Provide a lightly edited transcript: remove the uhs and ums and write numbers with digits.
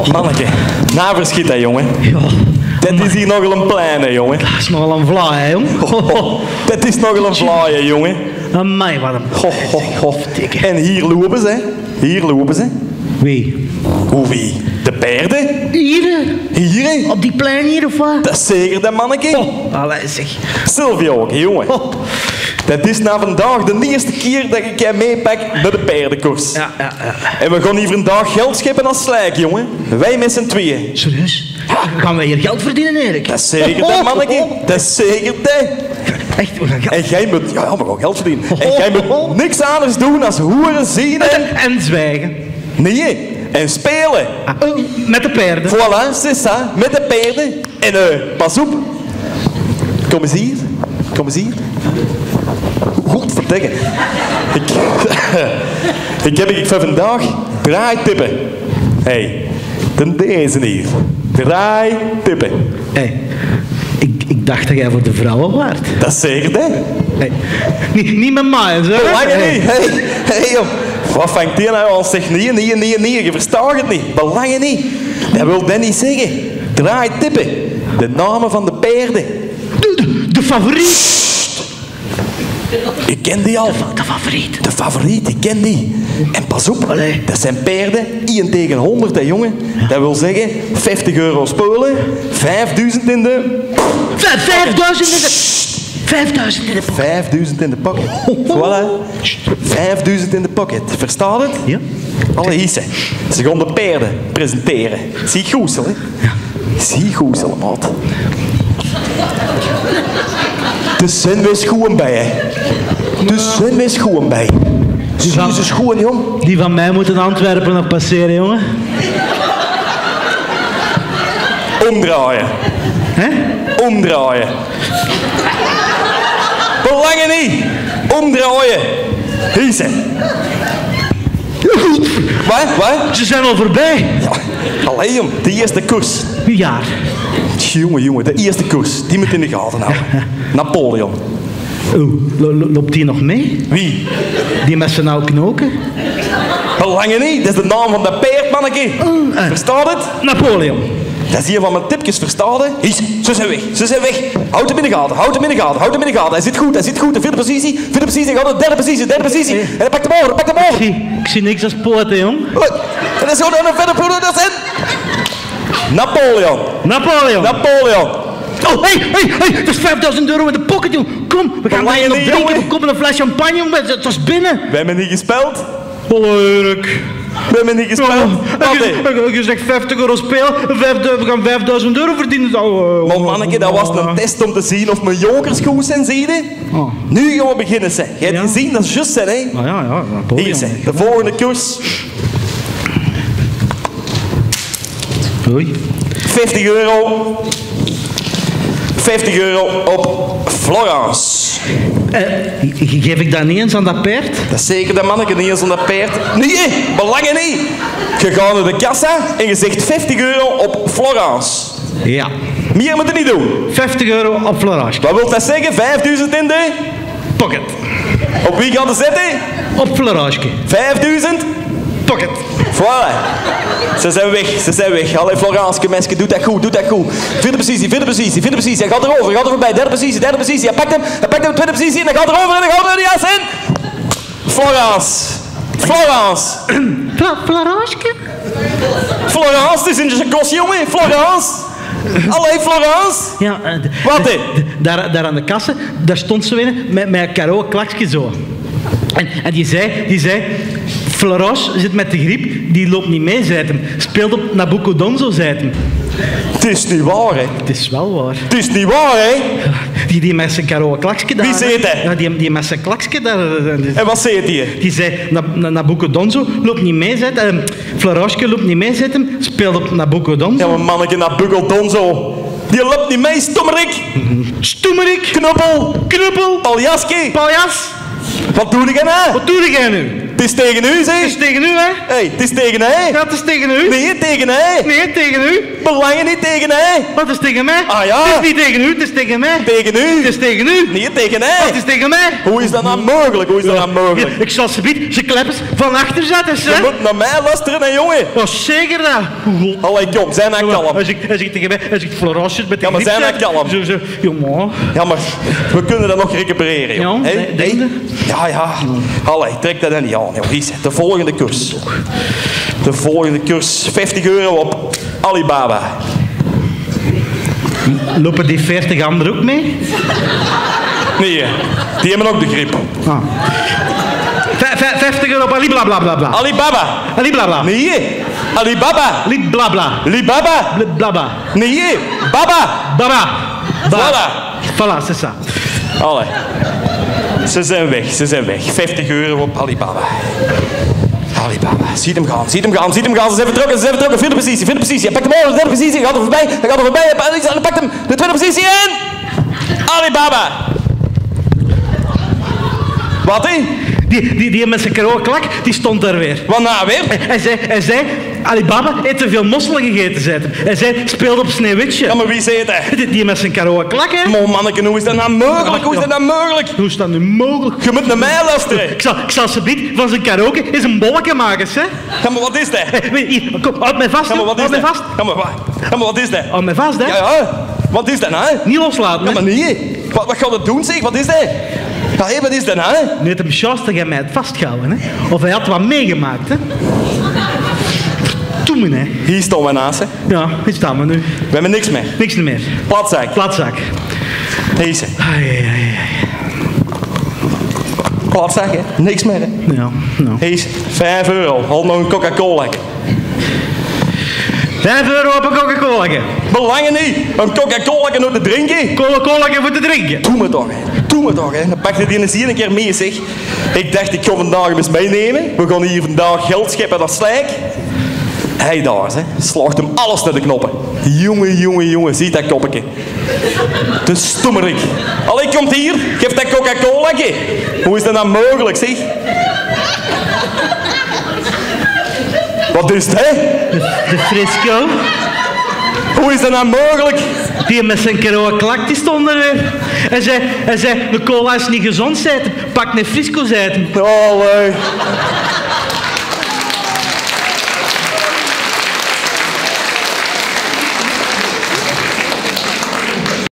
Manneke, nou verschiet dat, jongen. Ja. Dat is hier nogal een plein, hè, jongen. Dat is nogal een vlaai, hè, jong. Dat is nogal een vlaai, hè, jongen. Amai, wat een... En hier lopen ze, hè. Hier lopen ze. Wie? Hoe wie? De paarden? Hier? Hier, hè. Op die plein hier, of wat? Dat is zeker dat manneke. Allee, zeg. Sylvia ook, jongen. Dat is na vandaag de eerste keer dat ik jij meepak naar de paardenkoers. Ja. En we gaan hier vandaag geld scheppen als slijk, jongen. Wij met z'n tweeën. Serieus? Gaan wij hier geld verdienen, Erik? Dat is zeker dat, manneke. Dat is zeker dat. Echt, we gaan geld... En jij moet... Ja, we gaan geld verdienen. En jij moet niks anders doen als hoeren zien En zwijgen. Nee, en spelen. Met de paarden. Voilà, c'est ça. Met de paarden. En pas op. Kom eens hier. Kom eens hier. Godverdikke. Ik van vandaag draaitippen. Hé, dan deze hier. Draaitippen. Hé, ik dacht dat jij voor de vrouwen waart. Dat is zeker, hè? Hey. Niet met mij, hè? Belangen niet. Hé, joh. Wat vangt die nou al? Zeg nee. Je verstaat het niet. Belangen niet. Dat wil dat niet zeggen. Draaitippen. De namen van de paarden. De favoriet. Ik ken die al. De favoriet. De favoriet, ik ken die. En pas op, Allee. dat zijn paarden 1 tegen 100, hè, jongen. Ja. Dat wil zeggen, €50 spelen, 5000 in de... 5000 in de... 5000 in de... 5000 in de pocket. Voilà. 5000 in de pocket. Verstaat het? Ja. Alle hissen. Ze gaan de paarden presenteren. Zie goesel, hè? Ja. Zie goesel, maat. Er zijn weer schoenen bij, hè. Er zijn weer schoenen bij. Zie ze schoenen, jong. Die van mij moeten Antwerpen nog passeren, jongen. Omdraaien. Hè? Omdraaien. Belangen niet. Omdraaien. Hier zijn. Wat? Ze zijn al voorbij. Ja. Allee, jong. De eerste koers. Uw jaar. Jongen. De eerste koers. Die moet in de gaten houden. Napoleon. Loopt die nog mee? Wie? Die met zijn oude knoken? Belangen niet. Dat is de naam van de paard, manneke. Verstaat het? Napoleon. Dat is hier van mijn tipjes, verstaat het? Ze zijn weg. Houd hem in de gaten. Hij zit goed. De vierde positie. Gaat de derde positie. En hij pakt hem over. Ik zie niks als poten, jong. Dat is gewoon een verder broeder, dat is Napoleon. Oh, hey, dat is €5000 in de pocket, jong. Kom, we gaan nog drinken. We kopen een fles champagne, jong. Het was binnen. We hebben niet gespeeld. Leuk. We hebben niet gespeeld. Je zegt €50 spelen, we gaan €5000 verdienen. Maar manneke, dat was een test om te zien of mijn jokers goed zijn, zie je? Nu gaan we beginnen, zeg. Je hebt gezien, dat is juist, hè? Ja, Hier, zeg. De volgende koers. Oei. €50. €50 op Florence. Geef ik dat niet eens aan dat paard? Dat is zeker dat manneke niet eens aan dat paard. Nee, belangen niet. Je gaat naar de kassa en je zegt €50 op Florence. Ja. Meer moet je niet doen. €50 op Florence. Wat wil dat zeggen? 5000 in de Pocket. Op wie gaat het zetten? Op Florence. 5000 Pocket. Voilà. Ze zijn weg. Allee, Florence, mensen, doe dat goed. Vierde positie. Hij gaat erover, voorbij. Derde positie. Hij pakt hem, tweede positie en hij gaat erover en hij gaat er niet eens in. Florence. Florence, het is in zijn kost, jongen. Florence. Allee, Florence. Ja, Wat hè? Daar aan de kassen, daar stond ze weer met een karo klakje zo. En die zei, Florence zit met de griep, die loopt niet mee, zei hem. Speelt op Nabucodonosor, zei hem. Het is niet waar, hè? Het is wel waar. Het is niet waar, hè? Die met zijn karo klakje daar. Wie zei hij? Ja, die met zijn klakje daar. En wat zei hij? Die zei, Nabucodonosor loopt niet mee, zei hem. Florence loopt niet mee, zei hem. Speelt op Nabucodonosor. Ja, maar manneke, Nabucodonosor. Die loopt niet mee, Stoemerik. Knuppel. Paljaski. Paljas. Wat doe jij nou? Wat doe jij nu? Het is tegen u, zeg. Het is tegen u, hè? Hé, het is tegen hij. Ja, het is tegen u. Nee, tegen hij. Nee, tegen u. Belangen niet tegen hij. Wat is tegen mij? Ah, ja. Het is niet tegen u, het is tegen mij. Tegen u. Het is tegen u. Nee, tegen Het hij. is tegen mij. Hoe is dat nou mogelijk? Hoe is dat nou mogelijk? Ik zal ze bieden, ze kleppers van achter zetten, Je hè? moet naar mij luisteren, hè, jongen. Ja, zeker dat. Allee, kom, zijn nou kalm. Hij zegt tegen mij, hij zegt Florosjes met de Ja, maar zijn wij kalm? Zo, jongen. Ja, maar we kunnen dat nog recupereren, joh. Ja, Hé, denk je? Ja, ja. Allee, trek dat dan niet aan, joh. Hier is het, de volgende koers. De volgende koers, €50 op Alibaba. Lopen die 40 anderen ook mee? Nee, die hebben ook de grip. Ah. €50 op Ali bla bla bla bla. Alibaba. Ali bla bla. Nee, Alibaba. Ali bla bla. Alibaba. Bla bla. Nee, Baba. Baba. Voilà. Voilà, c'est ça. Allee. Ze zijn weg, ze zijn weg. €50 op Alibaba. Alibaba. Ziet hem gaan, ziet hem gaan, ziet hem gaan. Ze zijn vertrokken, ze zijn vertrokken. Vierde positie. Hij pakt hem over, de derde positie. Hij gaat er voorbij, Hij pakt hem, de tweede positie en... Alibaba. Wat, hè? Die met zijn karo klak, die stond daar weer. Wat nou weer? Hij zei, Alibaba heeft te veel mosselen gegeten, zei hij. Hij zei, speelde op Sneeuwwitje. Ja, maar wie zei dat? Die met zijn karo klak, hè? Man, manneke, hoe is dat nou mogelijk? Hoe is dat nou mogelijk? Hoe is dat nu mogelijk? Je moet naar mij luisteren. Ik zal ze niet van zijn karaoke eens een bolletje maken, hè? Ja, maar wat is dat? Hier, kom, houd mij vast, Ja, maar wat is houd mij dat? vast. Ja, maar wat is dat? Houd mij vast, hè? Ja, ja. Wat is dat nou? Niet loslaten, Ja, hè? maar nee. Wat gaat het doen, zeg? Wat is dat? Ja, hé, wat is dat nou? Nu heeft hem chance dat jij mij had vastgehouden, hè? Of hij had wat meegemaakt, hè? Toen, hè? Hier staan we naast, hè. Ja, hier staan we nu. We hebben niks meer. Niks meer. Platzak. Platzak. Hier is het. Ai, ai, ai. Platzak, hè. Niks meer, hè. Ja, nou. Hier is €5. Haal nog een Coca-Cola. €5 op een Coca-Cola. Belangen niet. Een Coca-Cola nog te drinken. Coca-Cola voor te drinken. Doe me toch, hè. Doe me toch, hè. Dan pak je die eens hier een keer mee, zeg. Ik dacht, ik ga vandaag eens meenemen. We gaan hier vandaag geld scheppen, dat slijk. Hij daar, hè. Slaagt hem alles naar de knoppen. Jongen, ziet dat koppetje. De stommerik. Allee, komt hier. Geef dat Coca-Cola. Hoe is dat nou mogelijk, zeg? Wat is dat? De Frisco. Hoe is dat nou mogelijk? Die met zijn karo klak, die stond er weer. Hij zei, de cola is niet gezond, zei hij. Pak een Frisco, zei hij. Allee.